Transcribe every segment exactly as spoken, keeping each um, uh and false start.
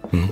응?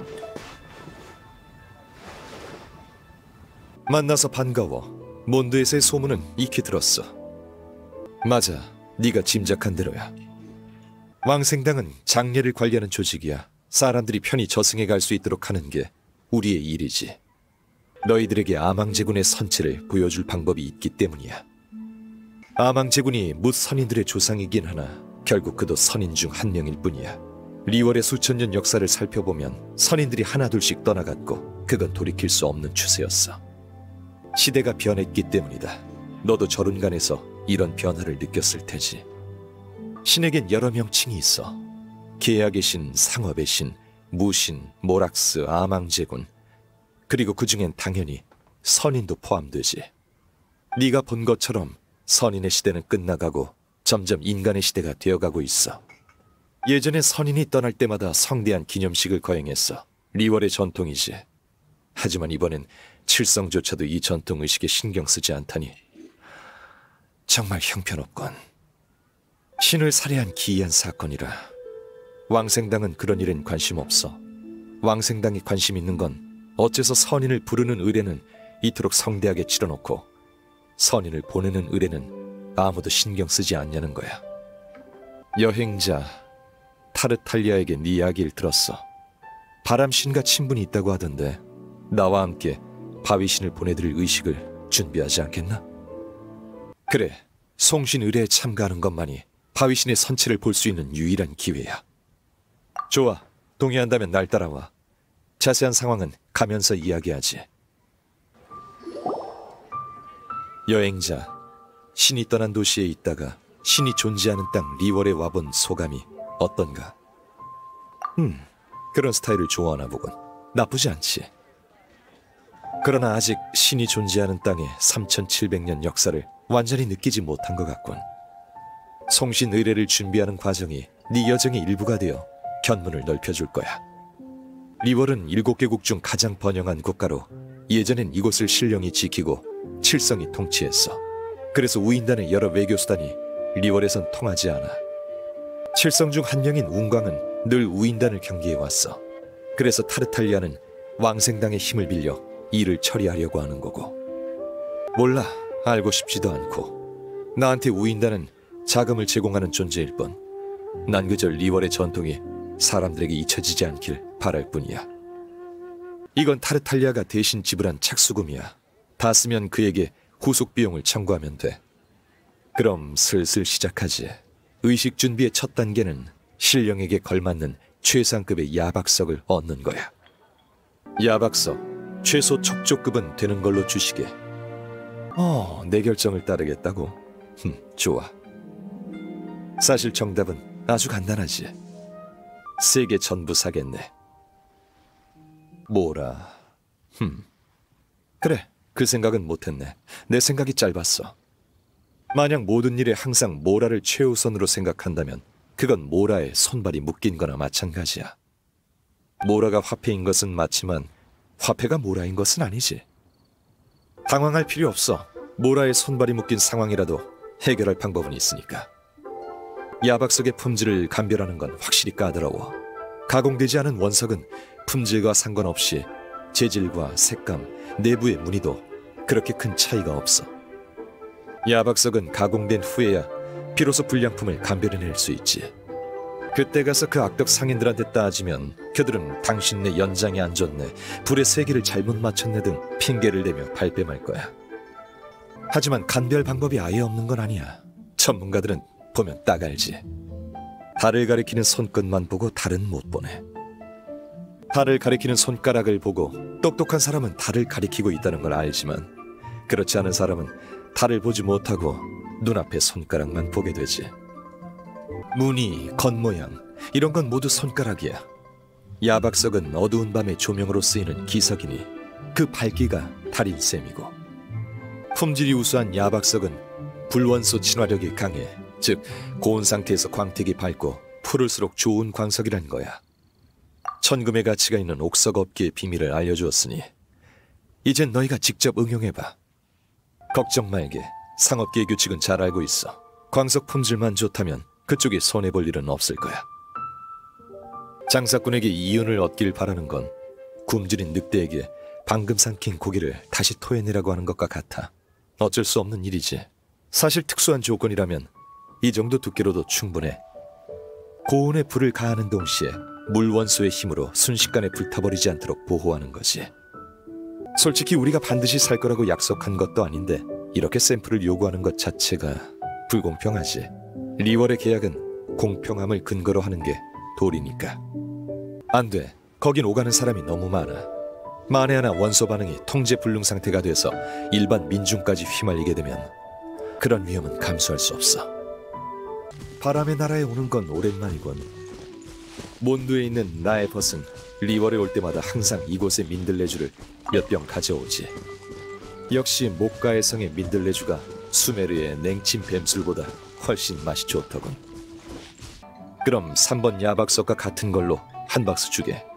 만나서 반가워. 몬드에서의 소문은 익히 들었어. 맞아, 네가 짐작한 대로야. 왕생당은 장례를 관리하는 조직이야. 사람들이 편히 저승에 갈 수 있도록 하는 게 우리의 일이지. 너희들에게 아망제군의 선체를 보여줄 방법이 있기 때문이야. 아망제군이 뭇 선인들의 조상이긴 하나 결국 그도 선인 중 한 명일 뿐이야. 리월의 수천 년 역사를 살펴보면 선인들이 하나둘씩 떠나갔고 그건 돌이킬 수 없는 추세였어. 시대가 변했기 때문이다. 너도 저룬간에서 이런 변화를 느꼈을 테지. 신에겐 여러 명칭이 있어. 계약의 신, 상업의 신, 무신, 모락스, 아망제군, 그리고 그 중엔 당연히 선인도 포함되지. 네가 본 것처럼 선인의 시대는 끝나가고 점점 인간의 시대가 되어가고 있어. 예전에 선인이 떠날 때마다 성대한 기념식을 거행했어. 리월의 전통이지. 하지만 이번엔 칠성조차도 이 전통의식에 신경 쓰지 않다니 정말 형편없건. 신을 살해한 기이한 사건이라. 왕생당은 그런 일엔 관심 없어. 왕생당이 관심 있는 건 어째서 선인을 부르는 의례는 이토록 성대하게 치러놓고 선인을 보내는 의례는 아무도 신경 쓰지 않냐는 거야. 여행자 타르탈리아에게 네 이야기를 들었어. 바람신과 친분이 있다고 하던데 나와 함께 바위신을 보내드릴 의식을 준비하지 않겠나? 그래, 송신 의례에 참가하는 것만이 바위신의 선체를 볼 수 있는 유일한 기회야. 좋아, 동의한다면 날 따라와. 자세한 상황은 가면서 이야기하지. 여행자, 신이 떠난 도시에 있다가 신이 존재하는 땅 리월에 와본 소감이 어떤가? 음, 그런 스타일을 좋아하나 보군. 나쁘지 않지. 그러나 아직 신이 존재하는 땅의 삼천칠백 년 역사를 완전히 느끼지 못한 것 같군. 송신 의례를 준비하는 과정이 네 여정의 일부가 되어 견문을 넓혀줄 거야. 리월은 일곱 개국 중 가장 번영한 국가로 예전엔 이곳을 신령히 지키고 칠성이 통치했어. 그래서 우인단의 여러 외교수단이 리월에선 통하지 않아. 칠성 중 한 명인 운광은 늘 우인단을 경계해왔어. 그래서 타르탈리아는 왕생당의 힘을 빌려 일을 처리하려고 하는 거고. 몰라, 알고 싶지도 않고. 나한테 우인단은 자금을 제공하는 존재일 뿐. 난 그저 리월의 전통이 사람들에게 잊혀지지 않길 바랄 뿐이야. 이건 타르탈리아가 대신 지불한 착수금이야. 다 쓰면 그에게 후속 비용을 청구하면 돼. 그럼 슬슬 시작하지. 의식 준비의 첫 단계는 신령에게 걸맞는 최상급의 야박석을 얻는 거야. 야박석, 최소 척조급은 되는 걸로 주시게. 어, 내 결정을 따르겠다고? 흠, 좋아. 사실 정답은 아주 간단하지. 세 개 전부 사겠네. 뭐라? 흠. 그래, 그 생각은 못했네. 내 생각이 짧았어. 만약 모든 일에 항상 모라를 최우선으로 생각한다면 그건 모라에 손발이 묶인 거나 마찬가지야. 모라가 화폐인 것은 맞지만 화폐가 모라인 것은 아니지. 당황할 필요 없어. 모라에 손발이 묶인 상황이라도 해결할 방법은 있으니까. 야박석의 품질을 감별하는 건 확실히 까다로워. 가공되지 않은 원석은 품질과 상관없이 재질과 색감, 내부의 무늬도 그렇게 큰 차이가 없어. 야박석은 가공된 후에야 비로소 불량품을 감별해낼 수 있지. 그때 가서 그 악덕 상인들한테 따지면 그들은 당신네 연장이 안 좋네, 불의 세기를 잘못 맞췄네 등 핑계를 대며 발뺌할 거야. 하지만 감별 방법이 아예 없는 건 아니야. 전문가들은 보면 딱 알지. 달을 가리키는 손끝만 보고 달은 못 보네. 달을 가리키는 손가락을 보고 똑똑한 사람은 달을 가리키고 있다는 걸 알지만 그렇지 않은 사람은 달을 보지 못하고 눈앞에 손가락만 보게 되지. 무늬, 겉모양 이런 건 모두 손가락이야. 야박석은 어두운 밤의 조명으로 쓰이는 기석이니 그 밝기가 달인 셈이고, 품질이 우수한 야박석은 불원소 친화력이 강해. 즉 고온 상태에서 광택이 밝고 푸를수록 좋은 광석이란 거야. 천금의 가치가 있는 옥석 업계의 비밀을 알려주었으니 이젠 너희가 직접 응용해봐. 걱정 말게. 상업계의 규칙은 잘 알고 있어. 광석 품질만 좋다면 그쪽이 손해볼 일은 없을 거야. 장사꾼에게 이윤을 얻길 바라는 건 굶주린 늑대에게 방금 삼킨 고기를 다시 토해내라고 하는 것과 같아. 어쩔 수 없는 일이지. 사실 특수한 조건이라면 이 정도 두께로도 충분해. 고온에 불을 가하는 동시에 물 원소의 힘으로 순식간에 불타버리지 않도록 보호하는 거지. 솔직히 우리가 반드시 살 거라고 약속한 것도 아닌데 이렇게 샘플을 요구하는 것 자체가 불공평하지. 리월의 계약은 공평함을 근거로 하는 게 도리니까. 안 돼. 거긴 오가는 사람이 너무 많아. 만에 하나 원소 반응이 통제 불능 상태가 돼서 일반 민중까지 휘말리게 되면 그런 위험은 감수할 수 없어. 바람의 나라에 오는 건 오랜만이군. 몬드에 있는 나의 벗은 리월에 올 때마다 항상 이곳의 민들레주를 몇 병 가져오지. 역시 목가의 성의 민들레주가 수메르의 냉친 뱀술보다 훨씬 맛이 좋더군. 그럼 삼 번 야박석과 같은 걸로 한 박스 주게.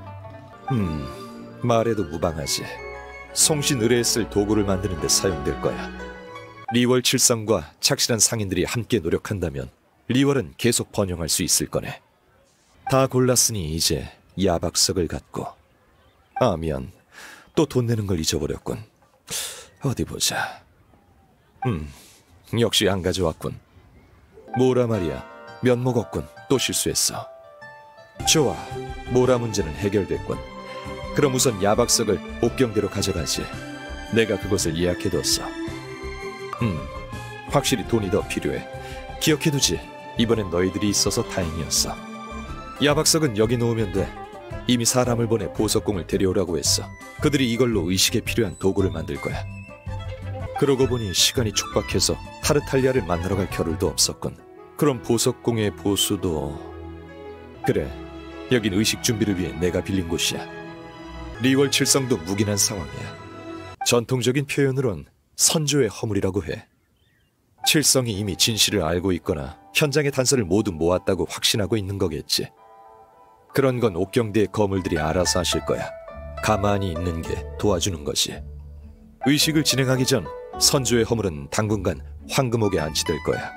음, 말해도 무방하지. 송신 의뢰에 쓸 도구를 만드는 데 사용될 거야. 리월 칠성과 착실한 상인들이 함께 노력한다면 리월은 계속 번영할 수 있을 거네. 다 골랐으니 이제 야박석을 갖고. 아, 미안. 또 돈 내는 걸 잊어버렸군. 어디 보자. 음, 역시 안 가져왔군. 뭐라 말이야. 면 먹었군. 또 실수했어. 좋아. 모라 문제는 해결됐군. 그럼 우선 야박석을 옥경대로 가져가지. 내가 그곳을 예약해뒀어. 음, 확실히 돈이 더 필요해. 기억해두지. 이번엔 너희들이 있어서 다행이었어. 야박석은 여기 놓으면 돼. 이미 사람을 보내 보석공을 데려오라고 했어. 그들이 이걸로 의식에 필요한 도구를 만들 거야. 그러고 보니 시간이 촉박해서 타르탈리아를 만나러 갈 겨를도 없었군. 그럼 보석공의 보수도... 그래, 여긴 의식 준비를 위해 내가 빌린 곳이야. 리월 칠성도 묵인한 상황이야. 전통적인 표현으론 선조의 허물이라고 해. 칠성이 이미 진실을 알고 있거나 현장의 단서를 모두 모았다고 확신하고 있는 거겠지. 그런 건 옥경대의 거물들이 알아서 하실 거야. 가만히 있는 게 도와주는 거지. 의식을 진행하기 전 선조의 허물은 당분간 황금옥에 안치될 거야.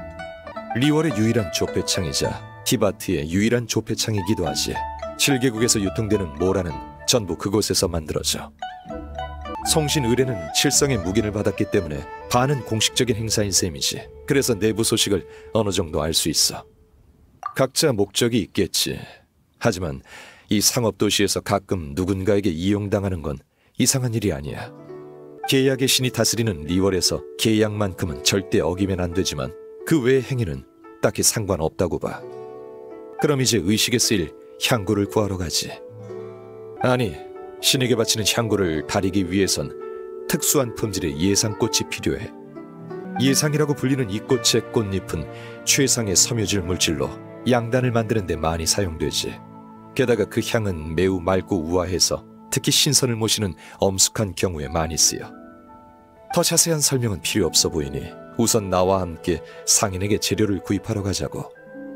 리월의 유일한 조폐창이자 티바트의 유일한 조폐창이기도 하지. 칠 개국에서 유통되는 모라는 전부 그곳에서 만들어져. 송신 의뢰는 칠성의 묵인을 받았기 때문에 반은 공식적인 행사인 셈이지. 그래서 내부 소식을 어느 정도 알 수 있어. 각자 목적이 있겠지. 하지만 이 상업도시에서 가끔 누군가에게 이용당하는 건 이상한 일이 아니야. 계약의 신이 다스리는 리월에서 계약만큼은 절대 어기면 안 되지만 그 외의 행위는 딱히 상관없다고 봐. 그럼 이제 의식에 쓰일 향고를 구하러 가지. 아니, 신에게 바치는 향고를 다리기 위해선 특수한 품질의 예상꽃이 필요해. 예상이라고 불리는 이 꽃의 꽃잎은 최상의 섬유질 물질로 양단을 만드는 데 많이 사용되지. 게다가 그 향은 매우 맑고 우아해서 특히 신선을 모시는 엄숙한 경우에 많이 쓰여. 더 자세한 설명은 필요 없어 보이니 우선 나와 함께 상인에게 재료를 구입하러 가자고.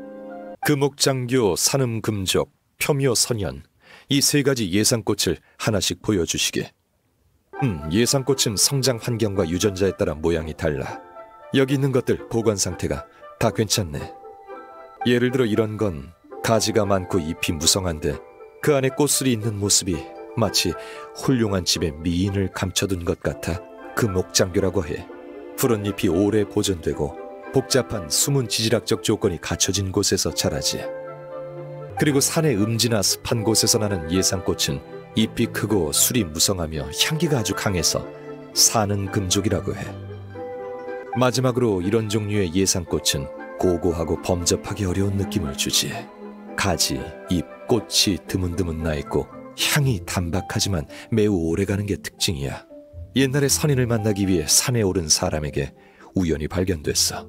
금옥장교, 산음금족, 표묘 선연, 이 세 가지 예상꽃을 하나씩 보여주시게. 음, 예상꽃은 성장 환경과 유전자에 따라 모양이 달라. 여기 있는 것들 보관 상태가 다 괜찮네. 예를 들어 이런 건 가지가 많고 잎이 무성한데 그 안에 꽃술이 있는 모습이 마치 훌륭한 집의 미인을 감춰둔 것 같아 금옥장교라고 해. 푸른 잎이 오래 보존되고 복잡한 숨은 지질학적 조건이 갖춰진 곳에서 자라지. 그리고 산의 음지나 습한 곳에서 나는 예상꽃은 잎이 크고 술이 무성하며 향기가 아주 강해서 사는 금족이라고 해. 마지막으로 이런 종류의 예상꽃은 고고하고 범접하기 어려운 느낌을 주지. 가지, 잎, 꽃이 드문드문 나있고 향이 단박하지만 매우 오래가는 게 특징이야. 옛날에 선인을 만나기 위해 산에 오른 사람에게 우연히 발견됐어.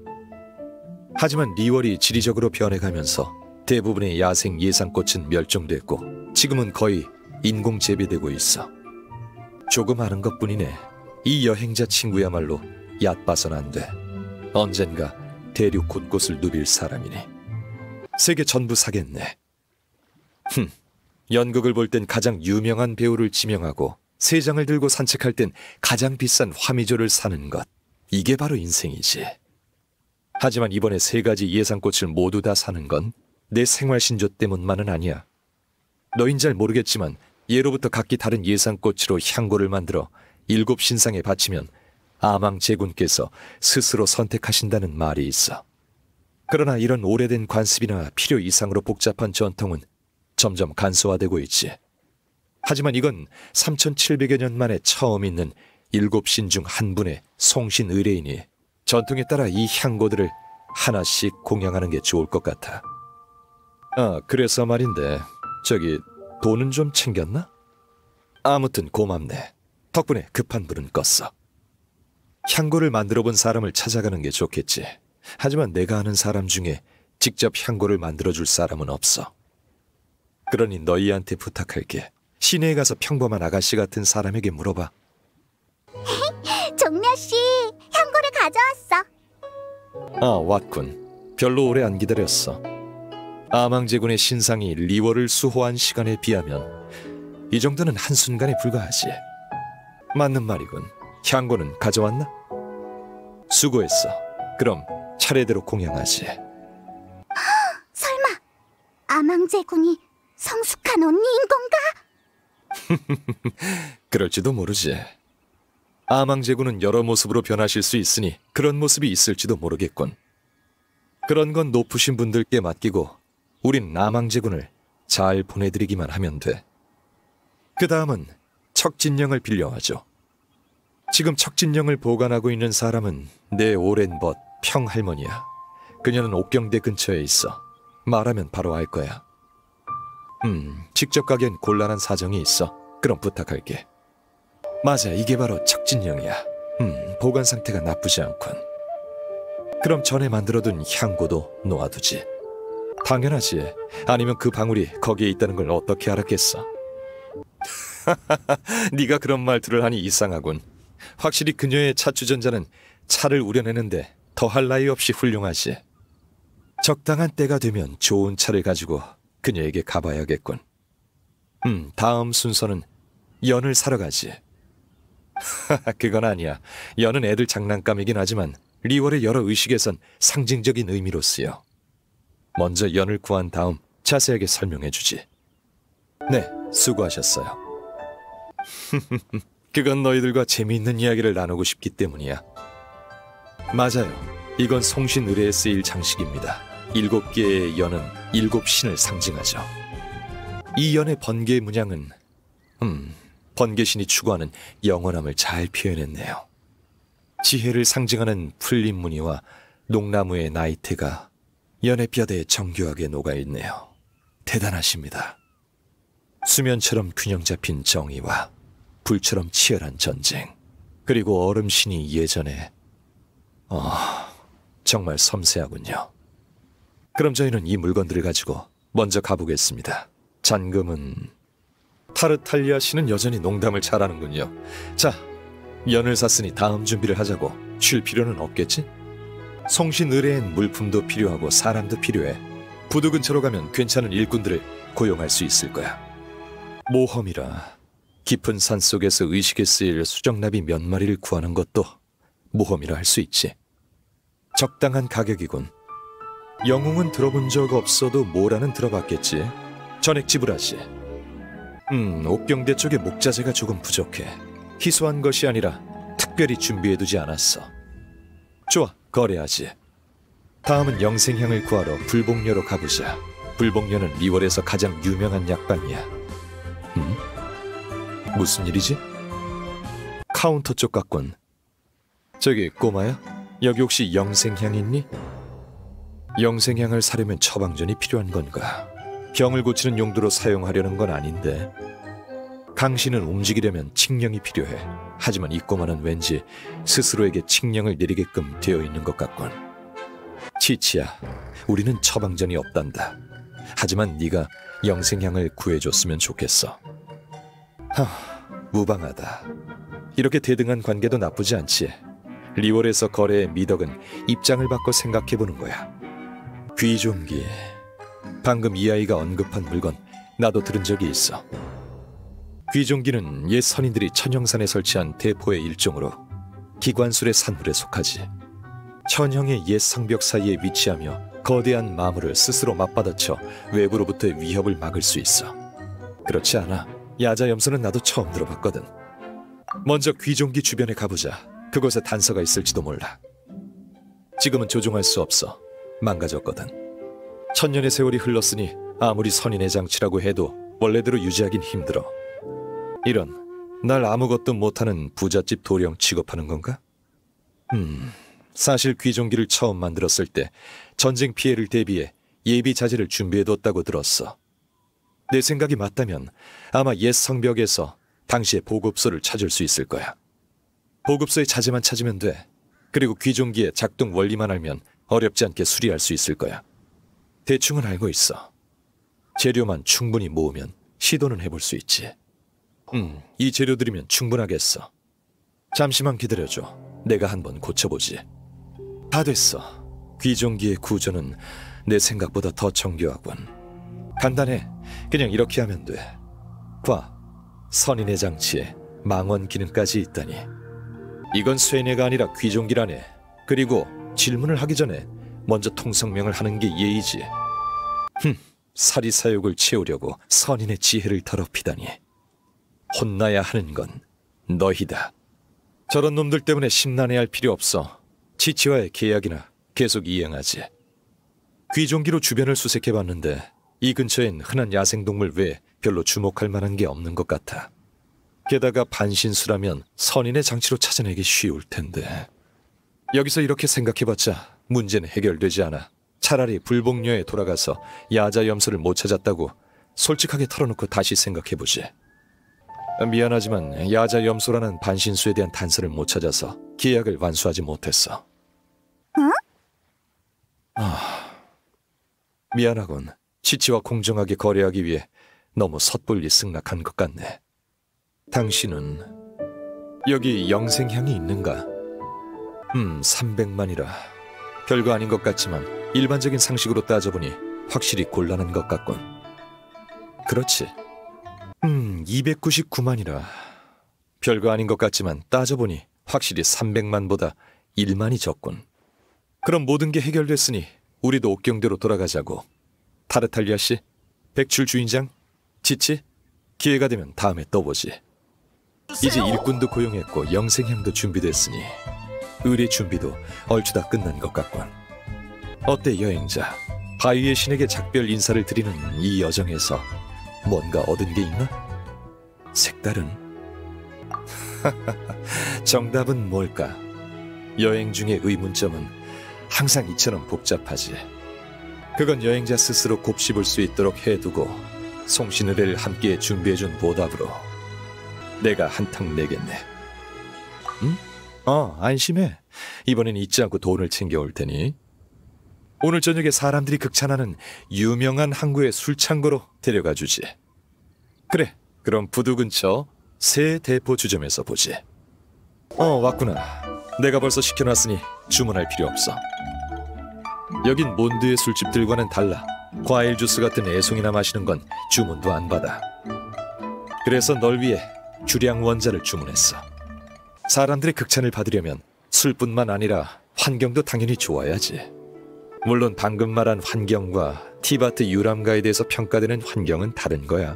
하지만 리월이 지리적으로 변해가면서 대부분의 야생 예상꽃은 멸종됐고 지금은 거의 인공 재배되고 있어. 조금 아는 것뿐이네. 이 여행자 친구야말로 얕봐선 안 돼. 언젠가 대륙 곳곳을 누빌 사람이니. 세계 전부 사겠네. 흠, 연극을 볼 땐 가장 유명한 배우를 지명하고 세 장을 들고 산책할 땐 가장 비싼 화미조를 사는 것. 이게 바로 인생이지. 하지만 이번에 세 가지 예상꽃을 모두 다 사는 건 내 생활 신조 때문만은 아니야. 너흰 잘 모르겠지만 예로부터 각기 다른 예상꽃으로 향고를 만들어 일곱 신상에 바치면 아망제군께서 스스로 선택하신다는 말이 있어. 그러나 이런 오래된 관습이나 필요 이상으로 복잡한 전통은 점점 간소화되고 있지. 하지만 이건 삼천칠백여 년 만에 처음 있는 일곱 신 중 한 분의 송신 의뢰이니 전통에 따라 이 향고들을 하나씩 공양하는 게 좋을 것 같아. 아, 그래서 말인데 저기 돈은 좀 챙겼나? 아무튼 고맙네. 덕분에 급한 불은 껐어. 향고를 만들어 본 사람을 찾아가는 게 좋겠지. 하지만 내가 아는 사람 중에 직접 향고를 만들어줄 사람은 없어. 그러니 너희한테 부탁할게. 시내에 가서 평범한 아가씨 같은 사람에게 물어봐. 종려씨, 향고를 가져왔어. 아, 왔군. 별로 오래 안 기다렸어. 아망제군의 신상이 리월을 수호한 시간에 비하면 이 정도는 한순간에 불과하지. 맞는 말이군. 향고는 가져왔나? 수고했어. 그럼 차례대로 공양하지. 설마 아망제군이 성숙한 언니인 건가? 그럴지도 모르지. 아망제군은 여러 모습으로 변하실 수 있으니 그런 모습이 있을지도 모르겠군. 그런 건 높으신 분들께 맡기고 우린 아망제군을 잘 보내드리기만 하면 돼. 그 다음은 척진령을 빌려와줘. 지금 척진령을 보관하고 있는 사람은 내 오랜 벗 평할머니야. 그녀는 옥경대 근처에 있어. 말하면 바로 알 거야. 음, 직접 가기엔 곤란한 사정이 있어. 그럼 부탁할게. 맞아, 이게 바로 척진령이야. 음, 보관 상태가 나쁘지 않군. 그럼 전에 만들어둔 향고도 놓아두지. 당연하지. 아니면 그 방울이 거기에 있다는 걸 어떻게 알았겠어? 네가 그런 말투를 하니 이상하군. 확실히 그녀의 차 주전자는 차를 우려내는데 더할 나위 없이 훌륭하지. 적당한 때가 되면 좋은 차를 가지고 그녀에게 가봐야겠군. 음, 다음 순서는 연을 사러 가지. 그건 아니야. 연은 애들 장난감이긴 하지만 리월의 여러 의식에선 상징적인 의미로 쓰여. 먼저 연을 구한 다음 자세하게 설명해주지. 네, 수고하셨어요. 그건 너희들과 재미있는 이야기를 나누고 싶기 때문이야. 맞아요. 이건 송신 의뢰에 쓰일 장식입니다. 일곱 개의 연은 일곱 신을 상징하죠. 이 연의 번개 문양은 음, 번개신이 추구하는 영원함을 잘 표현했네요. 지혜를 상징하는 풀린 무늬와 농나무의 나이테가 연의 뼈대에 정교하게 녹아있네요. 대단하십니다. 수면처럼 균형 잡힌 정의와 불처럼 치열한 전쟁, 그리고 얼음신이 예전에 어, 정말 섬세하군요. 그럼 저희는 이 물건들을 가지고 먼저 가보겠습니다. 잔금은... 타르탈리아 씨는 여전히 농담을 잘하는군요. 자, 연을 샀으니 다음 준비를 하자고. 쉴 필요는 없겠지? 송신 의뢰엔 물품도 필요하고 사람도 필요해. 부두 근처로 가면 괜찮은 일꾼들을 고용할 수 있을 거야. 모험이라 깊은 산속에서 의식에 쓰일 수정나비 몇 마리를 구하는 것도 모험이라 할 수 있지. 적당한 가격이군. 영웅은 들어본 적 없어도 모라는 들어봤겠지. 전액 지불하지. 음, 옥경대 쪽에 목자재가 조금 부족해. 희소한 것이 아니라 특별히 준비해두지 않았어. 좋아, 거래하지. 다음은 영생향을 구하러 불복녀로 가보자. 불복녀는 리월에서 가장 유명한 약방이야. 음? 무슨 일이지? 카운터 쪽 같군. 저기 꼬마야, 여기 혹시 영생향 있니? 영생향을 사려면 처방전이 필요한 건가? 병을 고치는 용도로 사용하려는 건 아닌데. 강신은 움직이려면 칙령이 필요해. 하지만 이 꼬마는 왠지 스스로에게 칙령을 내리게끔 되어 있는 것 같군. 치치야, 우리는 처방전이 없단다. 하지만 네가 영생향을 구해줬으면 좋겠어. 하, 무방하다. 이렇게 대등한 관계도 나쁘지 않지. 리월에서 거래의 미덕은 입장을 바꿔 생각해보는 거야. 귀종기. 방금 이 아이가 언급한 물건 나도 들은 적이 있어. 귀종기는 옛 선인들이 천형산에 설치한 대포의 일종으로 기관술의 산물에 속하지. 천형의 옛 성벽 사이에 위치하며 거대한 마물을 스스로 맞받아쳐 외부로부터의 위협을 막을 수 있어. 그렇지 않아. 야자염소는 나도 처음 들어봤거든. 먼저 귀종기 주변에 가보자. 그곳에 단서가 있을지도 몰라. 지금은 조종할 수 없어. 망가졌거든. 천년의 세월이 흘렀으니 아무리 선인의 장치라고 해도 원래대로 유지하긴 힘들어. 이런, 날 아무것도 못하는 부잣집 도령 취급하는 건가? 음, 사실 귀종기를 처음 만들었을 때 전쟁 피해를 대비해 예비 자재를 준비해뒀다고 들었어. 내 생각이 맞다면 아마 옛 성벽에서 당시의 보급소를 찾을 수 있을 거야. 보급소의 자재만 찾으면 돼. 그리고 귀종기의 작동 원리만 알면 어렵지 않게 수리할 수 있을 거야. 대충은 알고 있어. 재료만 충분히 모으면 시도는 해볼 수 있지. 음, 이 재료들이면 충분하겠어. 잠시만 기다려줘. 내가 한번 고쳐보지. 다 됐어. 귀종기의 구조는 내 생각보다 더 정교하군. 간단해. 그냥 이렇게 하면 돼. 봐. 선인의 장치에 망원 기능까지 있다니. 이건 쇠뇌가 아니라 귀종기라네. 그리고 질문을 하기 전에 먼저 통성명을 하는 게 예의지. 흠, 사리사욕을 채우려고 선인의 지혜를 더럽히다니. 혼나야 하는 건 너희다. 저런 놈들 때문에 심란해할 필요 없어. 치치와의 계약이나 계속 이행하지. 귀종기로 주변을 수색해봤는데 이 근처엔 흔한 야생동물 외에 별로 주목할 만한 게 없는 것 같아. 게다가 반신수라면 선인의 장치로 찾아내기 쉬울 텐데. 여기서 이렇게 생각해봤자 문제는 해결되지 않아. 차라리 불복녀에 돌아가서 야자염소를 못 찾았다고 솔직하게 털어놓고 다시 생각해보지. 미안하지만 야자염소라는 반신수에 대한 단서를 못 찾아서 계약을 완수하지 못했어. 응? 아, 미안하군. 치치와 공정하게 거래하기 위해 너무 섣불리 승낙한 것 같네. 당신은 여기 영생향이 있는가? 음, 삼백만이라. 별거 아닌 것 같지만 일반적인 상식으로 따져보니 확실히 곤란한 것 같군. 그렇지. 음, 이백구십구만이라. 별거 아닌 것 같지만 따져보니 확실히 삼백만보다 일만이 적군. 그럼 모든 게 해결됐으니 우리도 옥경대로 돌아가자고. 타르탈리아 씨, 백출 주인장, 치치, 기회가 되면 다음에 떠보지. 이제 일꾼도 고용했고 영생향도 준비됐으니 의뢰 준비도 얼추 다 끝난 것 같군. 어때 여행자? 바위의 신에게 작별 인사를 드리는 이 여정에서 뭔가 얻은 게 있나? 색다른? 정답은 뭘까? 여행 중의 의문점은 항상 이처럼 복잡하지. 그건 여행자 스스로 곱씹을 수 있도록 해두고 송신의뢰를 함께 준비해준 보답으로 내가 한탕 내겠네. 응? 어, 안심해. 이번엔 잊지 않고 돈을 챙겨올 테니. 오늘 저녁에 사람들이 극찬하는 유명한 항구의 술창고로 데려가 주지. 그래, 그럼 부두 근처 새 대포 주점에서 보지. 어, 왔구나. 내가 벌써 시켜놨으니 주문할 필요 없어. 여긴 몬드의 술집들과는 달라. 과일 주스 같은 애송이나 마시는 건 주문도 안 받아. 그래서 널 위해 주량 원자를 주문했어. 사람들의 극찬을 받으려면 술뿐만 아니라 환경도 당연히 좋아야지. 물론 방금 말한 환경과 티바트 유람가에 대해서 평가되는 환경은 다른 거야.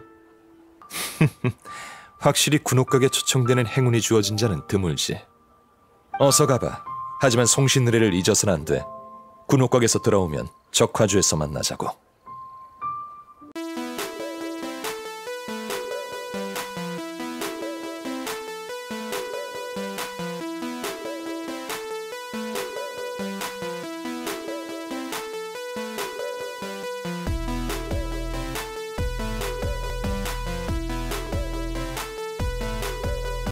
확실히 군옥각에 초청되는 행운이 주어진 자는 드물지. 어서 가봐. 하지만 송신의뢰를 잊어서는 안 돼. 군옥각에서 돌아오면 적화주에서 만나자고.